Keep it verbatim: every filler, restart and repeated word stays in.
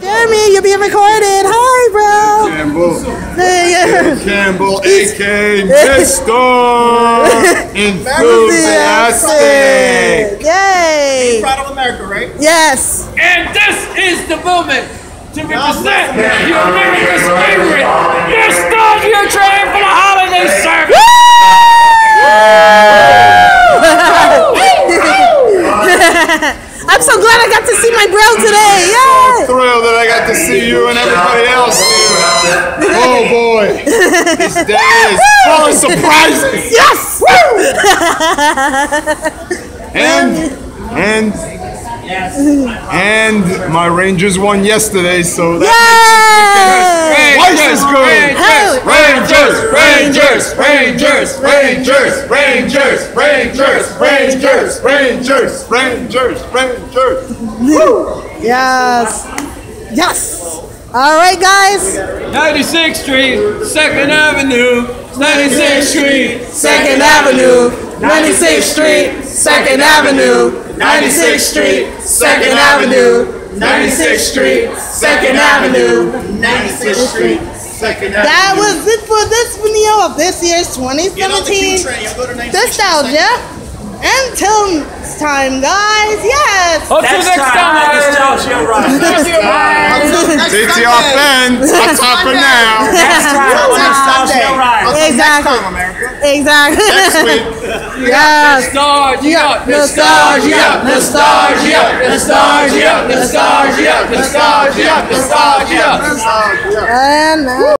Jeremy, you're being recorded. Hi, bro. Campbell. Hey, yeah. Campbell, a k a. Mister Enthusiastic. Yay. Proud of America, right? Yes. And this is the moment to represent the America's favorite nostalgia train for the holiday service. I'm so glad I got to see my bro today. Yay! I'm thrilled that I got to see you and everybody else here. Oh boy, this day is full of surprises. Yes. And and and my Rangers won yesterday, so that Yay! twice as good. Rangers, Rangers, Rangers, Rangers, Rangers, Rangers, Rangers, Rangers, Rangers, Rangers. Woo! Yes. Yes. All right, guys. ninety-sixth Street, second Avenue, ninety-sixth Street, second Avenue, ninety-sixth Street, second Avenue, ninety-sixth Street, second Avenue, ninety-sixth Street, second Avenue, ninety-sixth Street, second Avenue. That was it for this video of this year's twenty seventeen nostalgia. Until next time, guys. Yes. Until next time, nostalgia ride. T T R fans, I'm top for now. Next time, nostalgia ride. Exactly. Next time, America. Exactly. Next week. Yes. nostalgia, Nostalgia, nostalgia, nostalgia, nostalgia, nostalgia, nostalgia. And now.